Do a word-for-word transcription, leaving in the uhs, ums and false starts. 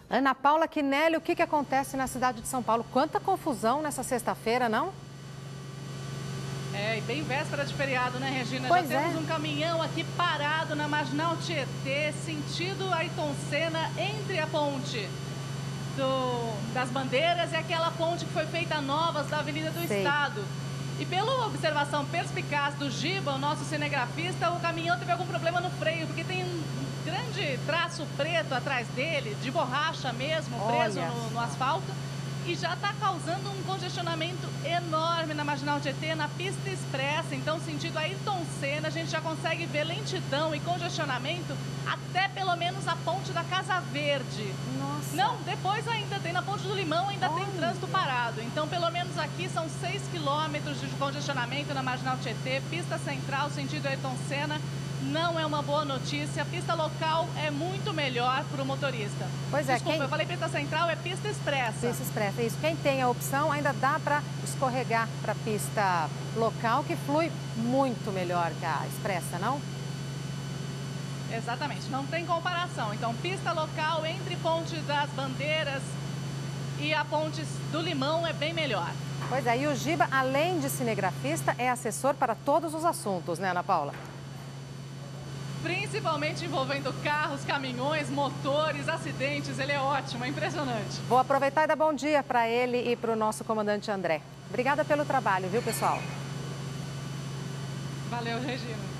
Ana Paula Quinelli, o que, que acontece na cidade de São Paulo? Quanta confusão nessa sexta-feira, não? É, e bem véspera de feriado, né, Regina? Pois Já temos é. um caminhão aqui parado na Marginal Tietê, sentido Ayrton Senna, entre a ponte do, das Bandeiras e aquela ponte que foi feita novas da Avenida do Sei. Estado. E pela observação perspicaz do Giba, o nosso cinegrafista, o caminhão teve algum problema no freio, porque tem um grande traço preto atrás dele, de borracha mesmo, preso no, no asfalto, e já está causando um congestionamento enorme na Marginal Tietê, na pista expressa. Então, sentido Ayrton Senna, a gente já consegue ver lentidão e congestionamento até pelo menos a ponte da Casa Verde. Nossa. Não, depois ainda tem, na Ponte do Limão ainda Olha. tem trânsito parado. Então, pelo menos aqui são seis quilômetros de congestionamento na Marginal Tietê, pista central, sentido Ayrton Senna. Não é uma boa notícia. A pista local é muito melhor para o motorista. Pois é, Desculpa, quem... eu falei pista central, é pista expressa. Pista expressa, isso. Quem tem a opção ainda dá para escorregar para a pista local, que flui muito melhor que a expressa, não? Exatamente, não tem comparação. Então, pista local entre Ponte das Bandeiras e a Ponte do Limão é bem melhor. Pois é, e o Giba, além de cinegrafista, é assessor para todos os assuntos, né, Ana Paula? Principalmente envolvendo carros, caminhões, motores, acidentes. Ele é ótimo, é impressionante. Vou aproveitar e dar bom dia para ele e para o nosso comandante André. Obrigada pelo trabalho, viu, pessoal? Valeu, Regina.